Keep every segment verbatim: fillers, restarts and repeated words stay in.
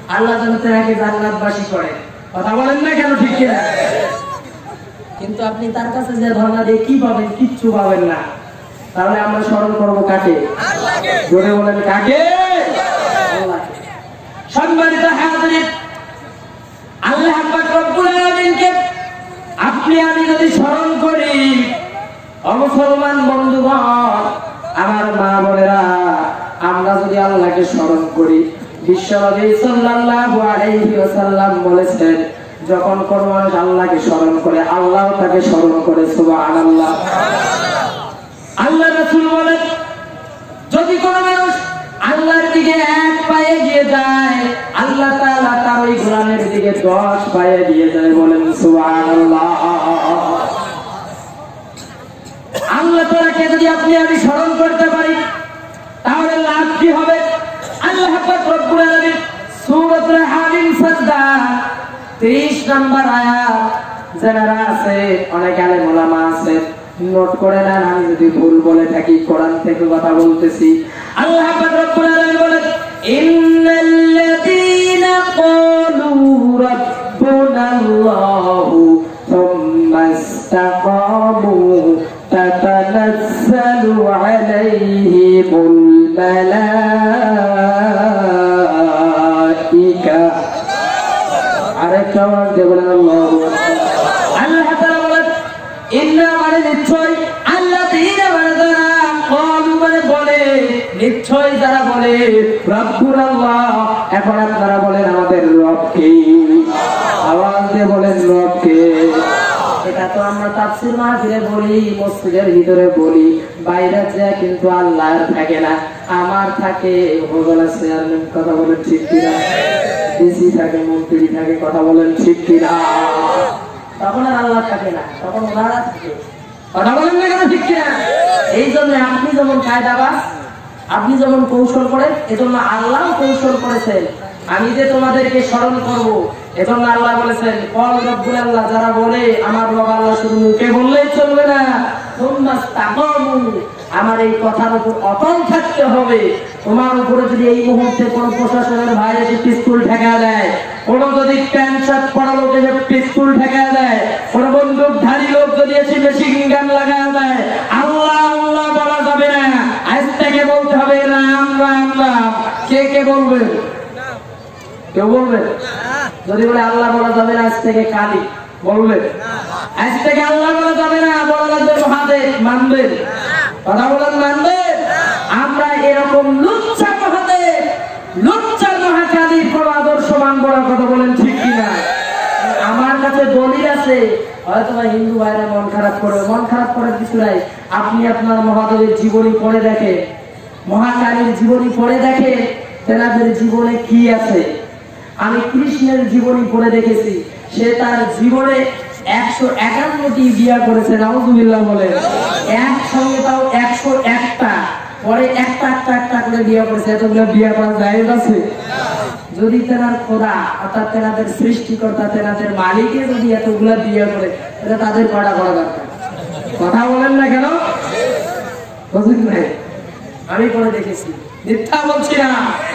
আল্লাহ যেন তাকে জান্নাতবাসী করে। কথা বলেন না কেন? ঠিক কিনা? কিন্তু আপনি তার কাছে যে ধর্ণা দিয়ে কি পাবেন? কিচ্ছু পাবেন না। তাহলে আমরা স্মরণ করবো কাকে? আল্লাহকে। জোরে বলেন কাকে? আল্লাহকে। সম্মানিত হাজিরিন, আল্লাহ পাক রব্বুল আলামিনকে আপনি আমি যদি স্মরণ করি, মুসলমান বন্ধুগণ, আমার মা বোনেরা, আমরা যদি আল্লাহকে স্মরণ করি, বিশ্বনবী সাল্লাল্লাহু আলাইহি ওয়াসাল্লাম বলেছেন, যখন কোন মানুষ আল্লাহকে স্মরণ করে, আল্লাহ তাকে স্মরণ করে। সুবহানাল্লাহ। আল্লাহ রাসূল বলেন, যদি কোন মানুষ আল্লাহর দিকে এক পায়ে এগিয়ে যায়, আল্লাহ তাআলা তার ওই গোলামের দিকে দশ পায়ে এগিয়ে যায়। বলেন সুবহানাল্লাহ। আল্লাহ তাআলাকে যদি আপনি আমি স্মরণ করতে পারি, তাহলে লাভ কি হবে? আল্লাহ পাক রব্বুল আলামিন সূরাতুল হামিম সাজদা তেইশ নম্বর আয়াত, যারা আছে অনেক আলেম ওলামা আছে, নোট করে নেন। আমি যদি ভুল বলে থাকি, কোরআন থেকে কথা বলতেছি। আল্লাহ পাক রব্বুল আলামিন বলেন, ইন্নাল্লাযীনা ক্বালু রাব্বুনাল্লাহু সুম্মা ইসতাকামু তাতানাজ্জালু আলাইহিমুল মালাইকা। আরেকটা আওয়াজ দিয়ে বলেন আল্লাহু আকবার। আল্লাহ তাআলা বলেন, ইন্না মানে নিশ্চয়, আল্লাযীনা মানে যারা, ক্বালু মানে বলে, নিশ্চয় যারা বলে, রাব্বুনাল্লাহ। এখন আপনারা বলেন আমাদের রব কে? আওয়াজ দিয়ে বলেন রব কে? এটা তো আমরা তাফসীর মাহফিলে বলি, মসজিদের ভিতরে বলি, বাইরে যায় কিন্তু আল্লাহর থাকে না, আমার থাকে, উপজেলা চেয়ারম্যান। কথা বলেন ঠিক কিনা? ডিসি থাকে, মন্ত্রী থাকে। কথা বলেন ঠিক কিনা? তখন আর আল্লাহ থাকে না, তখন ওনারা থাকে। কথা বলেন না কেন? ঠিক কিনা? এই জন্য আপনি যেমন কায়দাবাজ, আপনি যেমন কৌশল করেন, এজন্য আল্লাহ কৌশল করেছেন। আমি যে তোমাদেরকে স্মরণ করবো, এজন্য আল্লাহ বলেছেন, কল রব্বুল আল্লাহ, যারা বলে আমার রব আল্লাহ, শুধু মুখে বললেই চলবে না, আমার এই কথার উপর অটল থাকতে হবে। তোমার উপরে যদি এই মুহূর্তে কোন প্রশাসনের ভাই এসে পিস্তল ঠেকা দেয়, কোন যদি প্যান্ট শার্ট পরা লোক এসে পিস্তল ঠেকা দেয়, কোন বন্দুকধারী লোক যদি এসে মেশিন গান লাগা দেয়, আল্লাহ আল্লাহ বলা যাবে না। আজ থেকে বলতে হবে রাম রাম রাম। কে কে বলবে? কেউ বলবে? যদি বলে আল্লাহ বলা যাবে না, আজ থেকে কালী বলবে। আজ থেকে আল্লাহ বলা যাবে না, বলা লাগবে মহাদেব। মানবেন? কথা বলেন মানবেন? আমরা এরকম লুচ্চা মহাদেব, লুচ্চা মহাকালীর কোন আদর্শ মানব না। কথা বলেন ঠিক কিনা? আমার কাছে দলিল আছে, হয়তো হিন্দু ভাইরা মন খারাপ করে, মন খারাপ করার কিছু নাই। আপনি আপনার মহাদেবের জীবনী পড়ে দেখেন, মহাকালীর জীবনী পড়ে দেখেন, তেনাদের জীবনে কি আছে। আমি কৃষ্ণের জীবনী পড়ে দেখেছি, সে তার জীবনে একশো একান্নটি বিয়া করেছে। নাউযুবিল্লাহ বলে। একসঙ্গে তাও একশো একটা, পরে একটা একটা একটা করে বিয়া করেছে। এতগুলো বিয়া করা জায়েজ আছে? যদি তেনার খোদা অর্থাৎ তেনাদের সৃষ্টিকর্তা, তেনাদের মালিকে যদি এতগুলা বিয়া করে, তাহলে তাদের কটা করা দরকার? কথা বলেন না কেন? বুঝলেন না? আমি পড়ে দেখেছি, মিথ্যা বলছি না।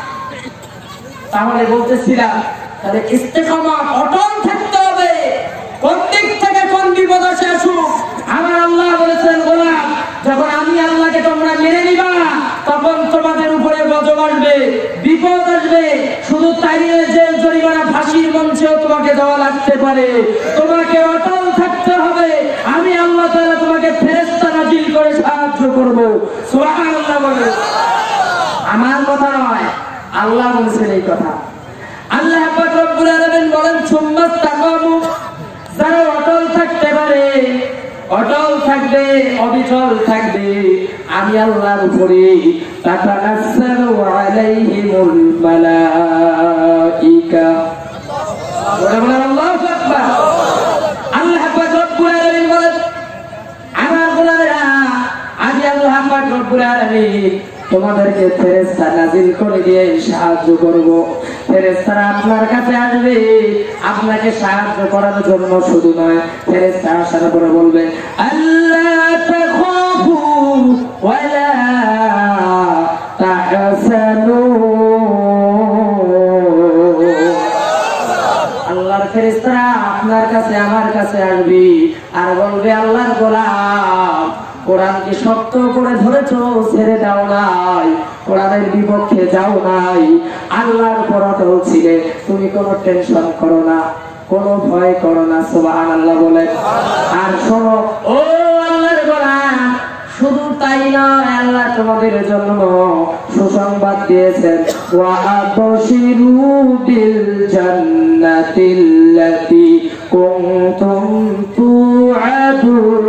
তাহলে বলতেছিলাম, তাহলে ইস্তেকামত, অটল থাকতে হবে। কোন দিক থেকে কোন বিপদ আসে আসুক, আমার আল্লাহ বলেছেন, গোলাম, যখন আমি আল্লাহকে তোমরা মেনে নিবা, তখন তোমাদের উপরে গজব আসবে, বিপদ আসবে। শুধু তাই নয়, জেল জরিমানা, ফাঁসির মঞ্চেও তোমাকে দেওয়া লাগতে পারে। তোমাকে অটল থাকতে হবে। আমি আল্লাহ তাআলা তোমাকে ফেরেশতা নাজিল করে সাহায্য করব। সুবহানাল্লাহ বলে। আমার কথা নয়, আল্লাহ বলেছেন এই কথা। আল্লাহ পাক রব্বুল আলামিন বলেন, সুম্মা ইসতাকামু, যারা অটল থাকতে পারে, অটল থাকবে, অবিচল থাকবে, আমি আল্লাহর উপরে তাতানাজ্জালু আলাইহিমুল মালাইকা। আল্লাহু আকবার। আল্লাহ পাক রব্বুল আলামিন বলেন, আমার গোলামেরা, আমি আল্লাহ পাক রব্বুল আলামিন তোমাদেরকে ফেরেশতা নাজিল করে দিয়ে সাহায্য করব। ফেরেশতারা আপনার কাছে আসবে আপনাকে সাহায্য করার জন্য, শুধু নয়, ফেরেশতা আসার পরে বলবে, আল্লাহ তাখাফু ওয়ালা তাহসানু। ফেরেশতারা আপনার কাছে আমার কাছে আসবে আর বলবে আল্লাহর গোলাম কোরআনকে শক্ত করে ধরেছো, ছেড়ে দাও নাই, কোরআনের বিপক্ষে যাও নাই, আল্লাহর উপর অটল ছিলে, তুমি কোনো টেনশন করো না, কোনো ভয় করো না। সুবহানাল্লাহ বলে। আর শোনো ও আল্লাহর গোলাম, শুধু তাই নয়, আল্লাহ তোমাদের জন্য সুসংবাদ দিয়েছেন, ওয়া আবশিরু বিল জান্নাতিল্লাতী কুনতুম তুআদুন।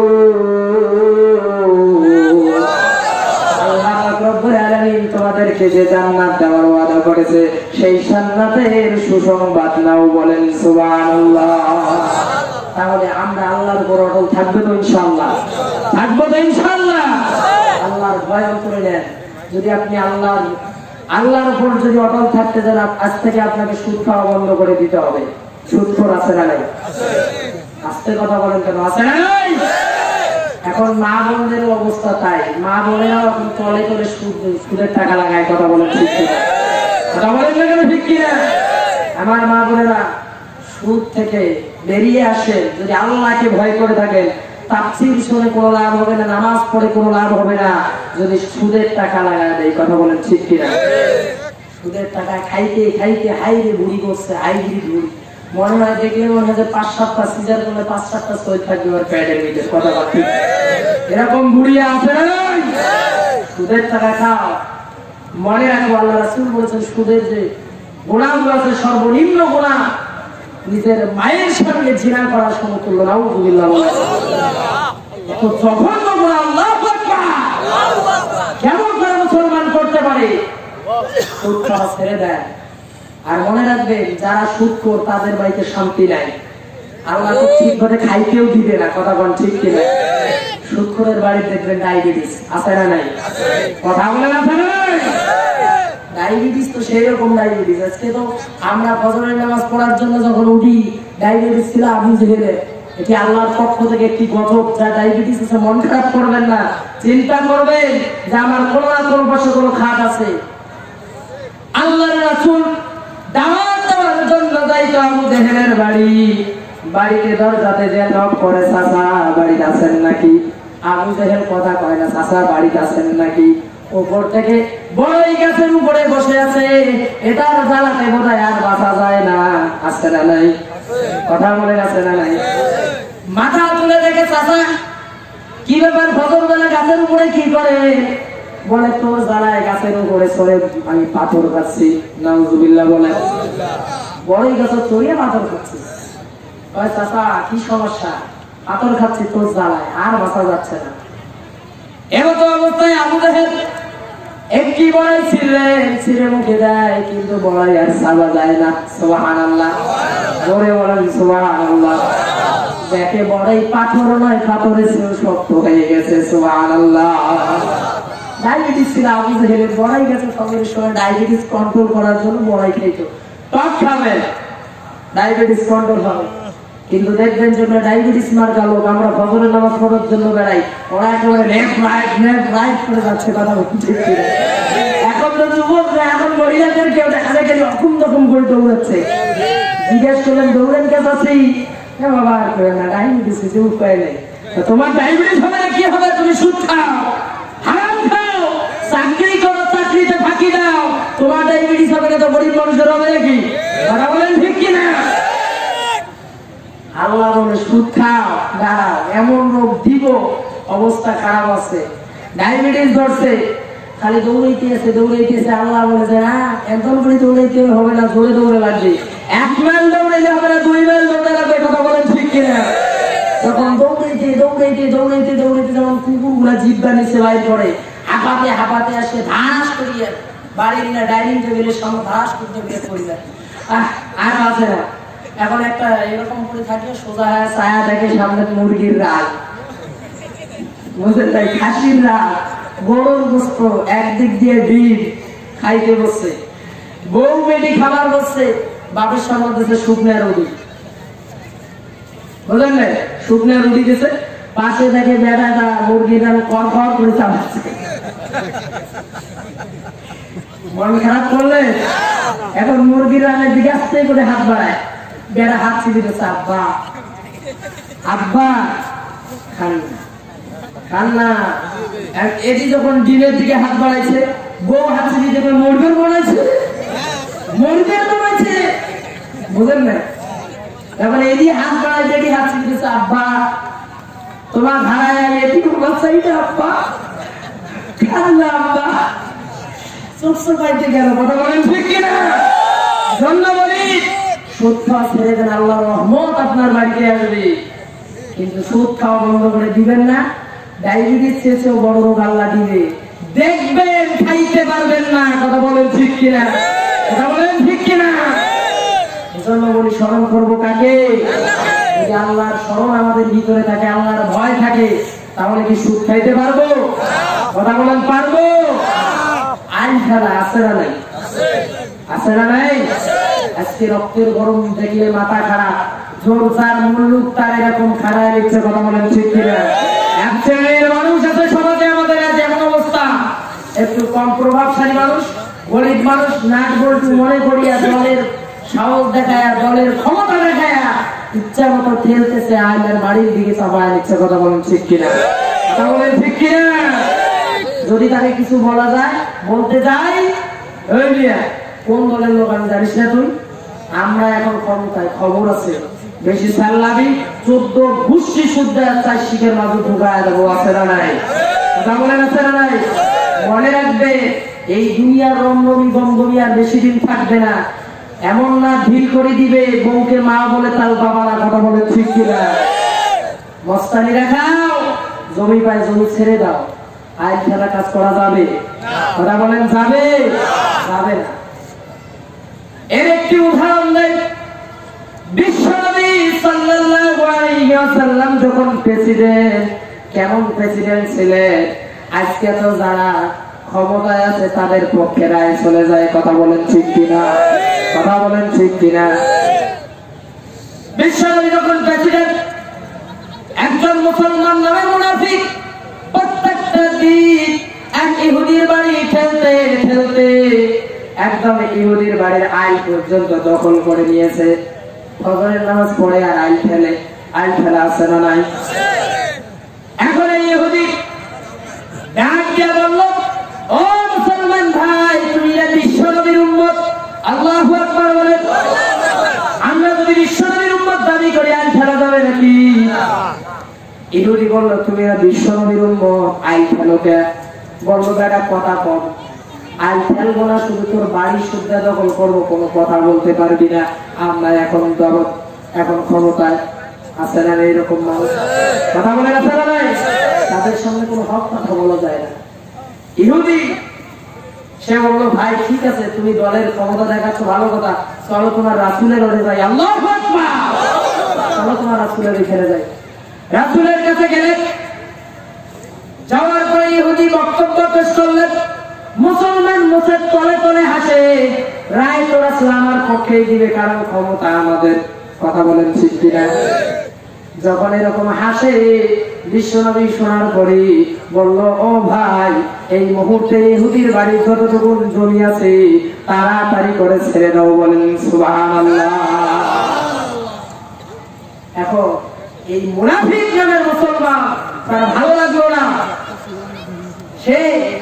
আল্লাহ রব্বুল আলামিন তোমাদেরকে যে জান্নাত দেওয়ার ওয়াদা করেছে সেই জান্নাতের সুসংবাদ নাও, বলেন সুবহানাল্লাহ। তাহলে আমরা আল্লাহর উপর অটল থাকবো তো ইনশাআল্লাহ, থাকবো তো ইনশাআল্লাহ। আল্লাহর ভয় করে নেন। যদি আপনি আল্লাহর আল্লাহর উপর যদি অটল থাকতে চান, আজ থেকে আপনাকে সুদ খাওয়া বন্ধ করে দিতে হবে। সুদখোর আছে না নাই? আস্তে কথা বলেন কেন, আছে না নাই? এখন মা বোনদের অবস্থা তাই, মা বোনেরা এখন তলে তলে সুদ সুদের টাকা লাগায়। কথা বলেন ঠিক কিনা? কথা বলেন না কেন ঠিক কিনা? আমার মা বোনেরা সুদ থেকে বেরিয়ে আসে যদি আল্লাহকে ভয় করে থাকেন। তাফসীর শুনে কোনো লাভ হবে না, নামাজ পড়ে কোনো লাভ হবে না যদি সুদের টাকা লাগায় দেয়। কথা বলেন ঠিক কিনা? সুদের টাকা খাইতে খাইতে হাইরে বুড়ি করছে, হাইরি বুড়ি। মনে হয় দেখলে মনে হয় যে পাঁচ সাতটা সিজার করলে পাঁচ সাতটা সই থাকবে ওর প্যাডের ভিতরে। কথা বলেন এরকম বুড়ি আছে না? সুদের টাকা খাও। মনে রাখবো আল্লাহ রাসূল বলেছেন সুদের যে গুনাহগুলো আছে সর্বনিম্ন গুনাহ নিজের মায়ের সঙ্গে জিনা করার সমতুল্য। নাউযুবিল্লাহ বলে। তো জঘন্য গুনাহ, আল্লাহু আকবার। কেমন করে মুসলমান করতে পারে? সুদ খাওয়া ছেড়ে দেয়। আর মনে রাখবেন যারা সুদখোর তাদের বাড়িতে শান্তি নাই, আল্লাহ তো ঠিক করে খাইতেও দিবে না। কথা বলেন ঠিক কিনা? সুদখোরের বাড়িতে দেখবেন ডায়াবেটিস আছে না নাই? কথা বলেন আছে না নাই? ডায়াবেটিস তো সেই রকম ডায়াবেটিস। আজকে তো আমরা ফজরের নামাজ পড়ার জন্য যখন উঠি, ডায়াবেটিস ছিল আবু জেহেলের। এটি আল্লাহর পক্ষ থেকে একটি গজব। যা ডায়াবেটিস আছে মন খারাপ করবেন না, চিন্তা করবেন যে আমার কোনো না কোনো পাশে কোনো খাত আছে। আল্লাহর রাসূল দাওয়াত দেওয়ার জন্য যাইতো আবু জেহেলের বাড়ি। বাড়িতে দরজাতে যে নক করে, চাচা বাড়িতে আছেন নাকি? আবু জেহেল কথা কয় না, চাচা বাড়িতে আছেন নাকি? উপর থেকে বড়ই গাছের উপরে বসে আছে, এটার জ্বালাতে বোধহয় আর বাঁচা যায় না। আছে না নাই? কথা বলে আছে না নাই? মাথা তুলে দেখে, চাচা কি ব্যাপার, ফজর বেলা গাছের উপরে কি করে? বলে তোর জ্বালায় গাছের উপরে চড়ে আমি পাথর খাচ্ছি। নাউযুবিল্লাহ বলে। বড়ই গাছে চড়িয়ে পাথর খাচ্ছি। চাচা কি সমস্যা? পাথর খাচ্ছি তোর জ্বালায়, আর বাঁচা যাচ্ছে না। এমন অবস্থায় আবু জেহেল একটি বড়াই ছিলেন, ছিঁড়ে মুখে দেয়, কিন্তু বড়াই আর সাবা যায় না। সুবহানাল্লাহ জোরে বলেন সুবহানাল্লাহ। দেখে বড়াই পাথর নয়, পাথরের চেয়েও শক্ত হয়ে গেছে। সুবহানাল্লাহ। ডায়াবেটিস ছিল আবু জেহেলের, বড়াই গেছে সঙ্গের সময় ডায়াবেটিস কন্ট্রোল করার জন্য বড়াই খাইতো। টক খাবে, ডায়াবেটিস কন্ট্রোল হবে। কিন্তু দেখবেন যে ডায়াবেটিস মার্কা লোক, আমরা ফজরের নামাজ পড়ার জন্য বেড়াই, ওরা একেবারে লেফট রাইট লেফট রাইট করে যাচ্ছে। কথা বলছি ঠিক কিনা? এখন তো যুবকরা, এখন মহিলাদের কেউ দেখা যায় গেলে অকুম রকম করে দৌড়াচ্ছে। জিজ্ঞেস করলেন দৌড়েন কে আছি? বাবা আর করে না, ডায়াবেটিস হয়েছে, উপায় নেই। তোমার ডায়াবেটিস হবে না কি হবে? তুমি সুদ খাও, হারাম খাও, চাকরি করো, চাকরিতে ফাঁকি দাও, তোমার ডায়াবেটিস হবে না তো গরিব মানুষের হবে নাকি? কথা বলেন ঠিক কিনা? আল্লাহ বলে সুদ খাও, দাঁড়াও, এমন রোগ দিব, অবস্থা খারাপ আছে, ডায়াবেটিস ধরছে, খালি দৌড়াইতে আছে দৌড়াইতে আছে। আল্লাহ বলে যে না, একদম করে দৌড়াইতে হবে না, জোরে দৌড়ে লাগবে। এক মাইল দৌড়াইলে হবে না, দুই মাইল দৌড়ে লাগবে। কথা বলেন ঠিক কিনা? তখন দৌড়াইতে দৌড়াইতে দৌড়াইতে দৌড়াইতে যখন কুকুর গুলা জিব্বা নিচে বাইর করে, হাঁপাতে হাঁপাতে আসে, ধাস করিয়ে বাড়ির না ডাইনিং টেবিলের সামনে ধাস করতে বের করে যায়। আহ আর আছে না, এখন একটা এরকম করে থাকে, সোজা ছায়া দেখে সামনে মুরগির রাগ, বুঝলেন তাই? খাসির রাগ, গরুর গোস্ত, একদিক দিয়ে ডিম খাইতে বসছে, বউ বেটি খাবার বসছে, বাপের সামনে দিচ্ছে শুকনা রুটি, বুঝলেন না? শুকনা রুটি দিচ্ছে, পাশে দেখে বেড়াটা মুরগির রান কর কর করে চালাচ্ছে। মন খারাপ করলে এখন মুরগির রানের দিকে আস্তে করে হাত বাড়ায়, বেড়া হাত ছিঁড়ে দিচ্ছে, আব্বা আব্বা খান না খান না। এটি যখন ডিমের দিকে হাত বাড়াইছে, বউ হাত ছিঁড়ে দেবে মরবের বানাইছে, মরবের বানাইছে, বুঝলেন না? এখন এটি হাত বাড়াইছে, এটি হাত ছিঁড়ে দিচ্ছে, আব্বা তোমার ধারায় এটি বাচ্চাইটা আব্বা খান না আব্বা। চোখ পাইতে গেল, কথা বলেন ঠিক কিনা? জন্য বলি সুদ খাওয়া ছেড়ে দেন, আল্লাহর রহমত আপনার বাড়িতে আসবে। কিন্তু সুদ খাওয়া বন্ধ করে দিবেন না, ডায়াবেটিস চেয়েছেও বড় রোগ আল্লাহ দিবে, দেখবেন খাইতে পারবেন না। কথা বলেন ঠিক কিনা? কথা বলেন ঠিক কিনা? এজন্য বলি স্মরণ করবো কাকে? যদি আল্লাহর স্মরণ আমাদের ভিতরে থাকে, আল্লাহর ভয় থাকে, তাহলে কি সুদ খাইতে পারবো? কথা বলেন পারবো? আইন খেলা আছে না নাই? আছে না নাই? আজকে রক্তের গরম দেখলে মাথা খারাপ, জোর যার মুল্লুক তার এরকম খারাপ ইচ্ছে। কথা বলেন ঠিক কিনা? এক শ্রেণীর মানুষ আছে সমাজে আমাদের যেমন অবস্থা, একটু কম প্রভাবশালী মানুষ, গরিব মানুষ, নাট বল্টু মনে করিয়া দলের সাহস দেখায়, দলের ক্ষমতা দেখায় ইচ্ছা মতো ঠেলতেছে, আইনের বাড়ির দিকে চাপায় নিচ্ছে। কথা বলেন ঠিক কিনা? কথা বলেন ঠিক কিনা? যদি তাকে কিছু বলা যায়, বলতে যাই, কোন দলের লোক আমি জানিস না তুই? আমরা এখন ক্ষমতায়, খবর আছে, বেশি সাল্লাবি চোদ্দ ঘুষি শুদ্ধ চার শিখের মাঝে ঢুকায় দেবো। আছে না নাই? কথা বলেন আছে না নাই? মনে রাখবে, এই দুনিয়ার রমরমি গমগমি আর বেশি দিন থাকবে না। এমন না ঢিল করে দিবে বউকে মা বলে তাল বাবারা। কথা বলে ঠিক কিনা? মস্তানি রাখাও, জমি পায় জমি ছেড়ে দাও, আইন খেলা কাজ করা যাবে? কথা বলেন যাবে? যাবে না। এর একটি উদাহরণ দেয়, বিশ্বনবী সাল্লাল্লাহু আলাইহি ওয়াসাল্লাম যখন প্রেসিডেন্ট, কেমন প্রেসিডেন্ট ছিলেন? আজকে তো যারা ক্ষমতায় আছে তাদের পক্ষে রায় চলে যায়। কথা বলেন ঠিক কিনা? কথা বলেন ঠিক কিনা? বিশ্বনবী যখন প্রেসিডেন্ট, একজন মুসলমান নামে মুনাফিক প্রত্যেকটা দিন এক ইহুদির বাড়ি ঠেলতে ঠেলতে একদম ইহুদির বাড়ির আইল পর্যন্ত দখল করে নিয়েছে। ফজরের নামাজ পড়ে আর আইল ঠেলে, আইল ঠেলা আছে না নাই? এখন এই ইহুদি ডাক দিয়ে বলল, ও মুসলমান ভাই, তুমি বিশ্বনবীর উম্মত। আল্লাহু আকবার বলেন। আমরা যদি বিশ্বনবীর উম্মত দাবি করি, আইল ঠেলা যাবে নাকি? ইহুদি বলল, তুমি বিশ্বনবীর উম্মত, আইল ঠেলো কে? বললো, বেটা কথা কম, আইল ফেলবো না, শুধু তোর বাড়ি সুদ্ধা দখল করবো, কোনো কথা বলতে পারবি না। আমরা এখন এখন ক্ষমতায় আছে না এইরকম মানুষ? কথা বলে আছে না নাই? তাদের সামনে কোনো হক কথা বলা যায় না। ইহুদি সে বললো, ভাই ঠিক আছে, তুমি দলের ক্ষমতা দেখাচ্ছ, ভালো কথা, চলো তোমার রাসূলের ওরে যাই। আল্লাহু আকবার। চলো তোমার রাসূলের এখানে যাই। রাসূলের কাছে গেলে, যাওয়ার পরে ইহুদি বক্তব্য পেশ করলেন। মুসলমান মুখের তলে তলে হাসে, রায় তো রাসূল আমার পক্ষেই দিবে, কারণ ক্ষমতা আমাদের। কথা বলেন ঠিক কিনা? যখন এরকম হাসে, বিশ্বনবী শোনার পরে বলল, ও ভাই, এই মুহূর্তে ইহুদির বাড়ি যতটুকু জমি আছে তাড়াতাড়ি করে ছেড়ে দাও। বলেন সুবহানাল্লাহ। এখন এই মুনাফিক নামের মুসলমান, তার ভালো লাগলো না, সে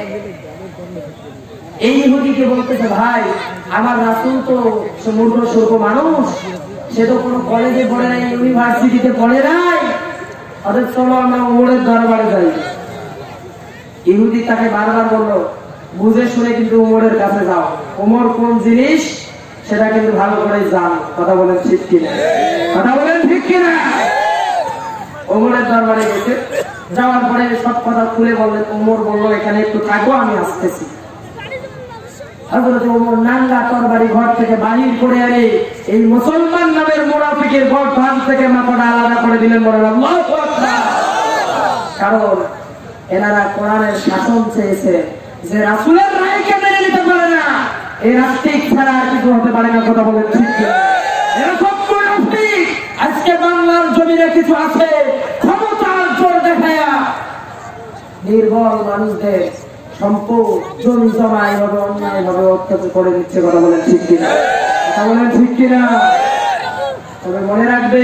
এই ইহুদিকে বলতেছে, ভাই আমার রাসূল তো মূর্খ সূর্খ মানুষ, সে তো কোনো কলেজে পড়ে নাই, ইউনিভার্সিটিতে পড়ে নাই, অথচ চলো আমরা ওমরের দরবারে যাই। ইহুদি তাকে বারবার বললো, বুঝে শুনে কিন্তু ওমরের কাছে যাও, ওমর কোন জিনিস সেটা কিন্তু ভালো করে জান। কথা বলেন ঠিক কিনা? কথা বলেন ঠিক কিনা? ওমরের দরবারে গেছে, যাওয়ার পরে সব কথা খুলে বললেন। ওমর বললো, এখানে একটু থাকো, আমি আসতেছি। হযরত ওমর নাঙ্গা তরবারি ঘর থেকে বাহির করে আনে এই মুসলমান নামের মুনাফিকের গর্দান থেকে মাথাটা আলাদা করে দিলেন। বলেন আল্লাহু আকবার। কারণ এনারা কোরআনের শাসন চেয়েছে, যে রাসূলের রায়কে মেনে নিতে পারে না, এই নাস্তিক ছাড়া আর কিছু হতে পারে না। কথা বলেন ঠিক কিনা? এরকম মুনাফিক আজকে বাংলার জমিনে কিছু আছে, ক্ষমতার জোর দেখায়া নির্বল মানুষদের সম্পদ জমি জমা এভাবে অন্যায় ভাবে অত্যাচার করে দিচ্ছে। কথা বলেন ঠিক কিনা? কথা বলেন ঠিক কিনা? তবে মনে রাখবে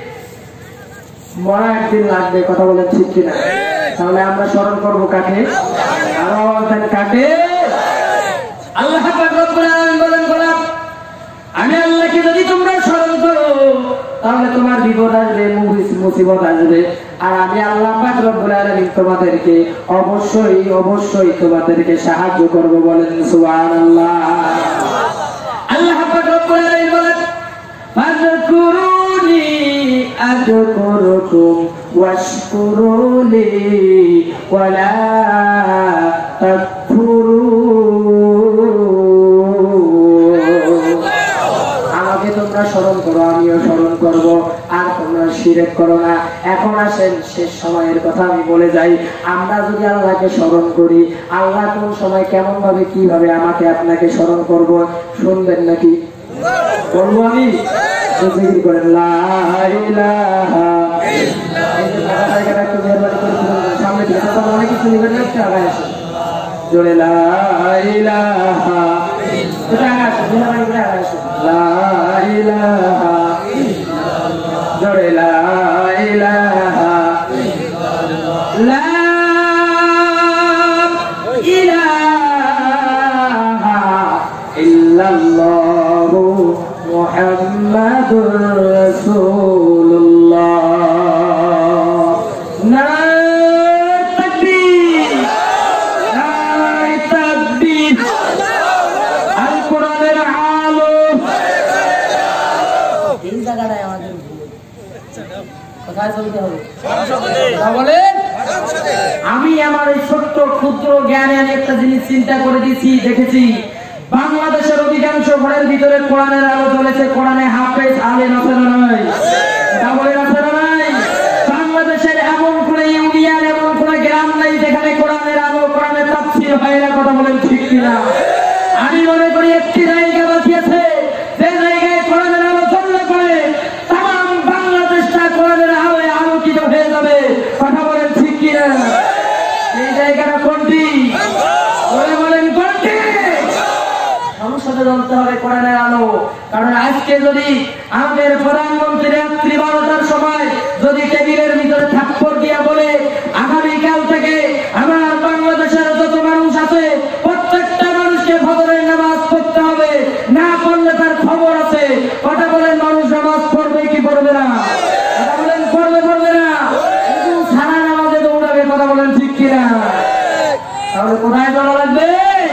মরা একদিন লাগবে, কথা বলেন ঠিক কিনা? তাহলে আমরা স্মরণ করবো কাকে? আরো কাকে? আল্লাহ পাক রব্বুল আলামিন বলেন, গোলাম আমি আল্লাহকে যদি তোমরা স্মরণ করো তাহলে তোমার বিপদ আসবে, মুসিবত আসবে, আর আমি আল্লাহ পাক রব্বুল আলামিন তোমাদেরকে অবশ্যই অবশ্যই তোমাদেরকে সাহায্য করব। বলেন সুবহানাল্লাহ। আল্লাহ পাক রব্বুল আলামিন বলেন, ফাযকুরুনি আযকুরুকুম ওয়াশকুরুলি ওয়ালা তাকফুরুন। আমাকে তোমরা স্মরণ করো, আমিও স্মরণ করব, আর তোমরা শিরক করো না। এখন আসেন শেষ সময়ের কথা আমি বলে যাই। আমরা যদি আল্লাহকে স্মরণ করি, আল্লাহ কোন সময় কেমন ভাবে কিভাবে আমাকে আপনাকে স্মরণ করব শুনবেন নাকি? বলবো আমি? জিকির করেন লা ইলাহা ইল্লাল্লাহ। সামনে দিকে অনেক কিছু নিবেন না, আগায় আসেন জোরে লা ইলাহা লা ইলাহা জোরে লা ইলাহা লা ইলাহা ইল্লাল্লাহ মুহাম্মাদুর রাসূলুল্লাহ। নারে তাকবীর, নারে তাকবীর। আল কোরআনের আলো এই জায়গাটায় আমাদের কোথায় চলতে হবে? বলেন। আমি আমার এই ছোট্ট ক্ষুদ্র জ্ঞানে আমি একটা জিনিস চিন্তা করে দিয়েছি, দেখেছি বাংলাদেশের অধিকাংশ ঘরের ভিতরে কোরআনের আলো জ্বলেছে। কোরআনে হাফেজ আলেম আছে না নাই? বলেন আছে না নাই? বাংলাদেশের এমন কোন ইউনিয়ন, এমন কোন গ্রাম নাই যেখানে কোরআনের আলো, কোরআনের তাফসীর হয় না, কথা বলেন ঠিক কিনা? আমি মনে করি একটি জায়গা বাঁচিয়েছে যে জায়গায় কোরআনের আলো জ্বললে পরে তাম বাংলাদেশটা কোরআনের আলোয় আলোকিত হয়ে যাবে, কথা বলেন ঠিক কিনা? এই জায়গাটা কোনটি? বলে বলেন কোনটি? সংসদে জ্বলতে হবে কোরআনের আলো। কারণ আজকে যদি আমাদের প্রধানমন্ত্রী রাত্রি বারোটার সময় যদি টেবিলের ভিতরে থাপ্পড় দিয়া বলে আগামীকাল থেকে আমার বাংলাদেশের যত মানুষ আছে প্রত্যেকটা মানুষকে ফজরের নামাজ পড়তে হবে, না পড়লে তার খবর আছে, কথা বলেন মানুষ নামাজ পড়বে কি পড়বে না? কথা বলেন পড়বে পড়বে না? সারা নামাজে দৌড়াবে, কথা বলেন ঠিক কিনা? তাহলে কোথায় যাওয়া লাগবে?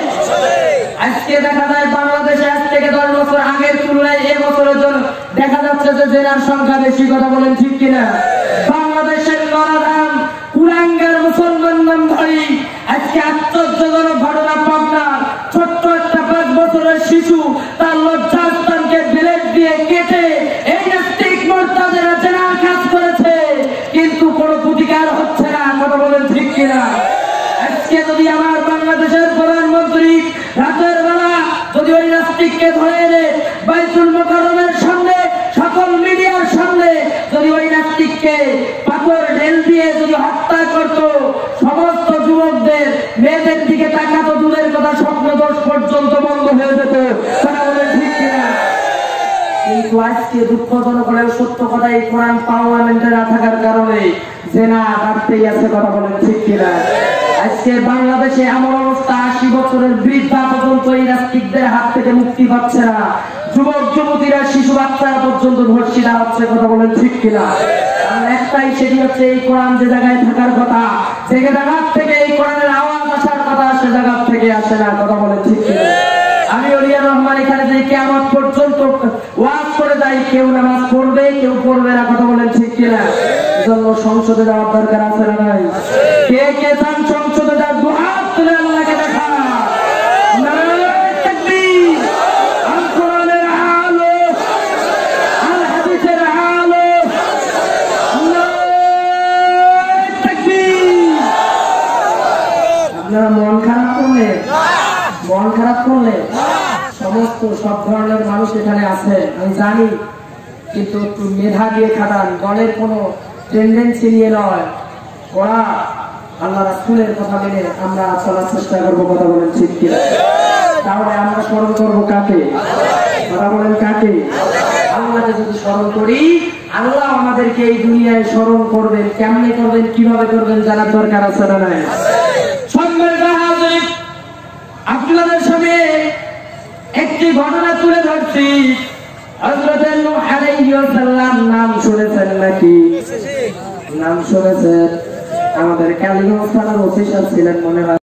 আজকে দেখা যায় বাংলাদেশে আজ থেকে দশ বছর আগের তুলনায় এ বছরের জন্য দেখা যাচ্ছে যে জেনার সংখ্যা বেশি, কথা বলেন ঠিক কিনা? বাংলাদেশের নরাধাম কুলাঙ্গার মুসলমান নামধারী আজকে আশ্চর্যজনক ঘটনা, পাবনা ছোট্ট একটা পাঁচ বছরের শিশু তার লজ্জাস্থানকে বিলেট দিয়ে কেটে এই নাস্তিক মোরতাদেরা জেনার কাজ করেছে, কিন্তু কোনো প্রতিকার হচ্ছে না, কথা বলেন ঠিক কিনা? আজকে যদি আমার বাংলাদেশের প্রধানমন্ত্রী রাতের বেলা যদি ওই নাস্তিককে ধরে এনে বাইতুল মুকাররমের সামনে সকল মিডিয়ার সামনে যদি ওই নাস্তিককে পাথর ঢেল দিয়ে যদি হত্যা করত, সমস্ত যুবকদের মেয়েদের দিকে তাকাতো, দূরের কথা স্বপ্নদোষ পর্যন্ত বন্ধ হয়ে যেত, তারা বলেন ঠিক কিনা? কিন্তু আজকে দুঃখজনক হলেও সত্য কথা, এই কোরআন পার্লামেন্টে না থাকার কারণে জেনা বাড়তেই আছে, কথা বলেন ঠিক কিনা? আজকে বাংলাদেশে এমন অবস্থা, আশি বছরের বৃদ্ধা পর্যন্ত এই নাস্তিকদের হাত থেকে মুক্তি পাচ্ছে না, যুবক যুবতীরা শিশু বাচ্চারা পর্যন্ত ধর্ষিতা হচ্ছে, কথা বলেন ঠিক কিনা? একটাই, সেটি হচ্ছে এই কোরআন যে জায়গায় থাকার কথা, যে জায়গার থেকে এই কোরআনের আওয়াজ আসার কথা সে জায়গার থেকে আসে না, কথা বলেন ঠিক কিনা? আমি ওলিয়া রহমান এখানে যে কিয়ামত পর্যন্ত ওয়াজ করে যাই, কেউ নামাজ পড়বে কেউ পড়বে না, কথা বলেন ঠিক কিনা? জন্য সংসদে যাওয়ার দরকার আছে না নাই? কে কে চান সংসদে যাওয়ার? দুহাত তুলে আল্লাহকে দেখা। নারে তাকবীর। আল কোরআনের আলো, আল হাদিসের আলো। নারে তাকবীর। আপনারা মন খারাপ করলে, মন খারাপ করলে সমস্ত সব ধরনের মানুষ এখানে আছে আমি জানি, কিন্তু একটু মেধা দিয়ে খাটান, দলের কোনো টেন্ডেন্সি নিয়ে নয়, ওরা আল্লাহ রাসূলের কথা মেনে আমরা চলার চেষ্টা করবো, কথা বলেন ঠিক কিনা? তাহলে আমরা স্মরণ করবো কাকে? কথা বলেন কাকে? আল্লাহকে যদি স্মরণ করি, আল্লাহ আমাদেরকে এই দুনিয়ায় স্মরণ করবেন। কেমনে করবেন, কিভাবে করবেন জানার দরকার আছে না নাই? সম্মানিত হাজির, আপনাদের সামনে একটি ঘটনা তুলে ধরছি। হযরত নূহ আলাইহিস সালাম নাম শুনেছেন নাকি? নাম শুনেছেন? আমাদের কালীগঞ্জ থানার ওসি সাহেব ছিলেন মনে হয়।